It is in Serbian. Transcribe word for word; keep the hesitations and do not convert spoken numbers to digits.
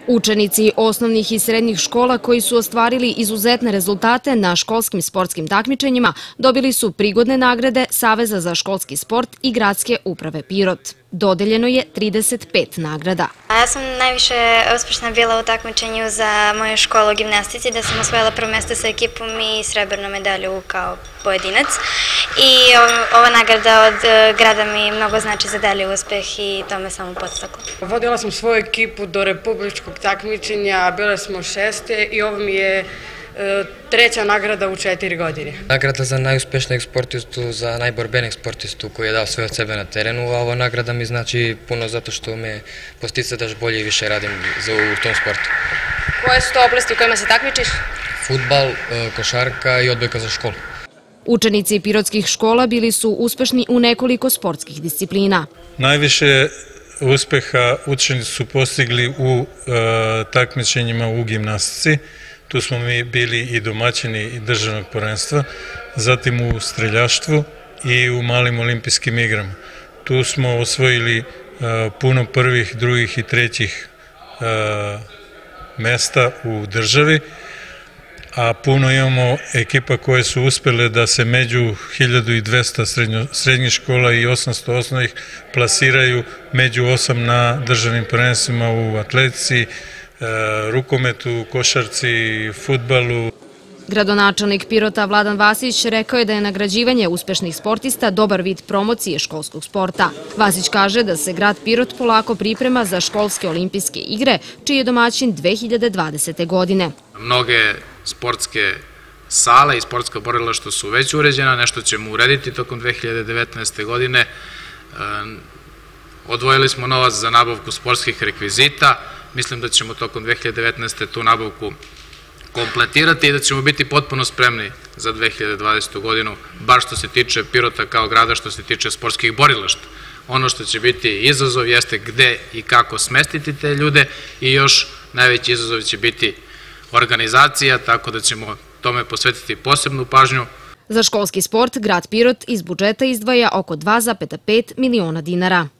Učenici osnovnih i srednjih škola koji su ostvarili izuzetne rezultate na školskim sportskim takmičenjima dobili su prigodne nagrade Saveza za školski sport i Gradske uprave Pirot. Dodeljeno je trideset pet nagrada. Ja sam najviše uspešna bila u takmičenju za moju školu u gimnastici, da sam osvojila prvo mesto sa ekipom i srebrnu medalju kao pojedinac. I ova nagrada od grada mi mnogo znači za dalji uspeh i to me samo podstaklo. Vodila sam svoju ekipu do republičkog takmičenja, bile smo šeste i ovo mi je treća nagrada u četiri godine. Nagrada za najuspešnijeg sportistu, za najborbenijeg sportistu koji je dao sve od sebe na terenu, a ova nagrada mi znači puno zato što me postiče da još bolje i više radim u tom sportu. Koje su to oblasti u kojima se takmičiš? Fudbal, košarka i odbojka za školu. Učenici pirotskih škola bili su uspešni u nekoliko sportskih disciplina. Najviše uspeha učenici su postigli u takmičenjima u gimnastici. Tu smo mi bili i domaćini i državnog prvenstva, zatim u streljaštvu i u malim olimpijskim igrama. Tu smo osvojili puno prvih, drugih i trećih mesta u državi, a puno imamo ekipa koje su uspjele da se među hiljadu dvesta srednjih škola i osamsto osnovnih plasiraju među osam na državnim prvenstvima u atletici, rukometu, košarci, fudbalu. Gradonačelnik Pirota Vladan Vasić rekao je da je nagrađivanje uspešnih sportista dobar vid promocije školskog sporta. Vasić kaže da se grad Pirot polako priprema za školske olimpijske igre, čiji je domaćin dve hiljade dvadesete. godine. Mnoge sportske sale i sportska borilišta su već uređena, nešto ćemo urediti tokom dve hiljade devetnaeste. godine. Odvojili smo novac za nabavku sportskih rekvizita. Mislim da ćemo tokom dve hiljade devetnaeste. tu nabavku kompletirati i da ćemo biti potpuno spremni za dve hiljade dvadesetu. godinu, bar što se tiče Pirota kao grada, što se tiče sportskih borilišta. Ono što će biti izazov jeste gde i kako smestiti te ljude i još najveći izazov će biti organizacija, tako da ćemo tome posvetiti posebnu pažnju. Za školski sport grad Pirot iz budžeta izdvaja oko dva zarez pet miliona dinara.